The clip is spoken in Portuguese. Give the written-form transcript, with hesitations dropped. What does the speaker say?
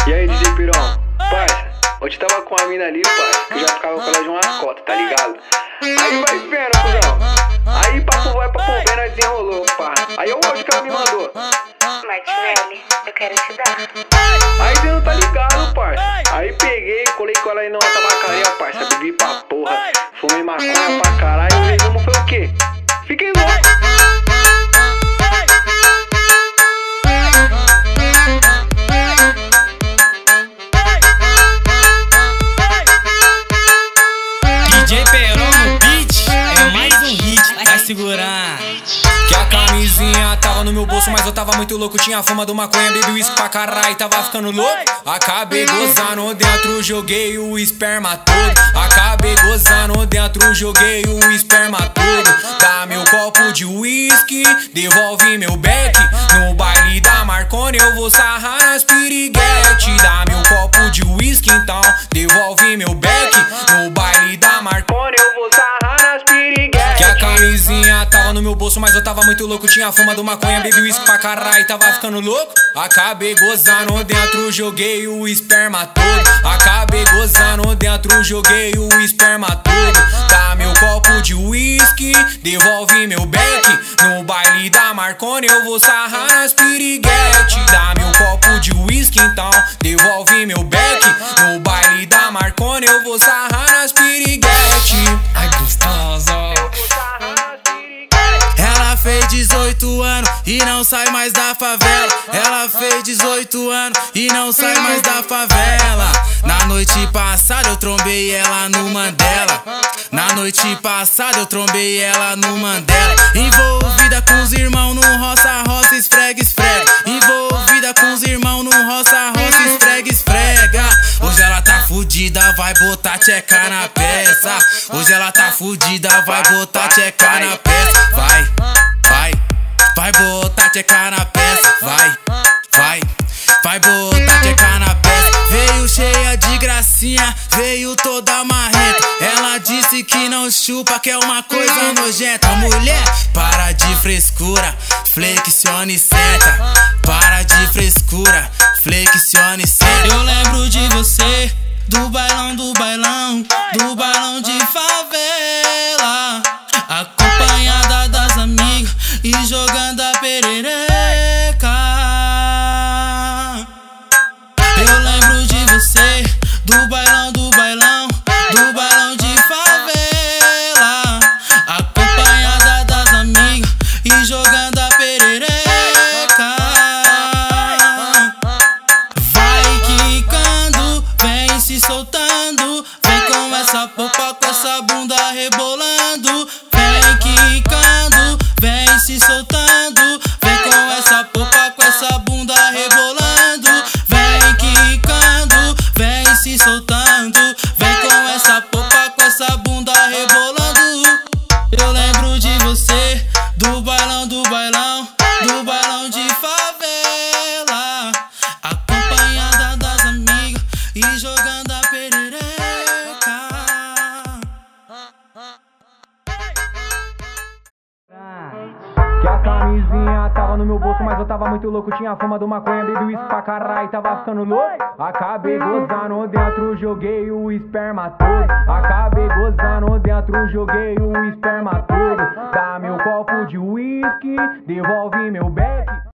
E aí, DJ Pirão? Parça, hoje tava com a mina ali, parça, que eu já ficava com ela de uma cota, tá ligado? Aí vai vendo, cuzão. Aí papo vai pra pombeira, nós desenrolou, parça. Aí eu hoje que ela me mandou. Martinelli, eu quero te dar. Aí você não tá ligado, parça. Aí peguei, colei com ela aí numa tabacaria, parça. Bebi pra porra, fumei maconha pra caralho. O resumo foi o quê? Fiquei louco. DJ Perão no beat, é mais um hit, vai segurar. Que a camisinha tava no meu bolso, mas eu tava muito louco. Tinha a fama do maconha, bebi uísque pra caralho, tava ficando louco. Acabei gozando dentro, joguei o esperma todo. Acabei gozando dentro, joguei o esperma todo. Dá meu copo de uísque, devolve meu beck. No baile da Marconi eu vou sarrar nas piriguete. Dá meu copo de uísque, então devolve meu beck. No baile da Marconi eu vou sarrar nas piriguete. Que a camisinha tava no meu bolso, mas eu tava muito louco. Tinha a fama do maconha, bebi uísque pra caralho, tava ficando louco. Acabei gozando dentro, joguei o esperma todo. Acabei gozando dentro, joguei o esperma todo. Dá meu copo de uísque, devolve meu beck. No baile da Marconi eu vou sarrar nas piriguete. Dá meu copo de uísque, então devolve meu beck. No baile da Marconi eu vou sarrar nas piriguete. Ai, gostosa. Ela fez 18 anos e não sai mais da favela. Ela fez 18 anos e não sai mais da favela. Na noite passada eu trombei ela no Mandela. Na noite passada eu trombei ela no Mandela. Envolvida com os irmãos num roça-roça, esfrega-esfrega. Envolvida com os irmãos num roça-roça, esfrega-esfrega. Hoje ela tá fudida, vai botar tcheca na peça. Hoje ela tá fudida, vai botar tcheca na peça. Vai, vai, vai botar tcheca na peça. Vai, vai, vai botar tcheca na peça. Veio cheia de gracinha, veio toda marrenta. Ela disse que não chupa, que é uma coisa nojenta. Mulher, para de frescura, flexione e senta. Para de frescura, flexione e senta. Eu lembro de você, do bailão, do bailão, do bailão de favela, acompanhada das amigas e jogando a perereca. Eu lembro de você, do bailão, do bailão, do bailão de favela, acompanhada das amigas e jogando a perereca. Vai quicando, vem se soltando, vem com essa popa, com essa bunda rebolando. Vem quicando, vem se soltando, vem com essa popa, com essa bunda rebolando. Vem quicando, vem se soltando, vem com essa popa, com essa bunda rebolando. Eu lembro de você, do bailão, do bailão, do bailão de favela, acompanhada das amigas e jogando a perereca. Que a camisinha tava no meu bolso, mas eu tava muito louco. Tinha a fama do maconha, bebi uísque pra caralho, tava ficando louco. Acabei gozando dentro, joguei o esperma todo. Acabei gozando dentro, joguei o esperma todo. Dá meu copo de uísque, devolve meu beck.